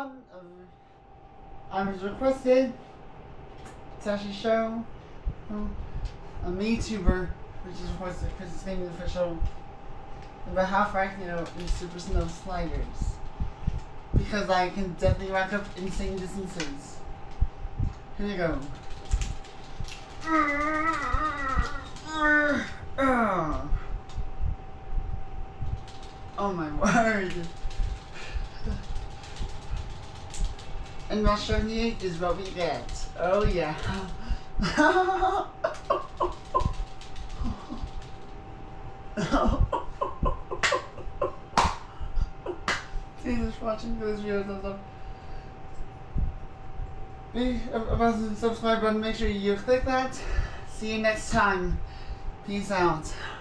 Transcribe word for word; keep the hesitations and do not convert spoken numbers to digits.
one of I was requested to actually show um, a MeTuber, which is requested because it's named official, about how far I can go in Super Snow Sliders. Because I can definitely rack up insane distances. Here you go. Oh my word. And what showing you is what we get. Oh yeah. Jesus, watching those videos and stuff. Be about the subscribe button, make sure you click that. See you next time. Peace out.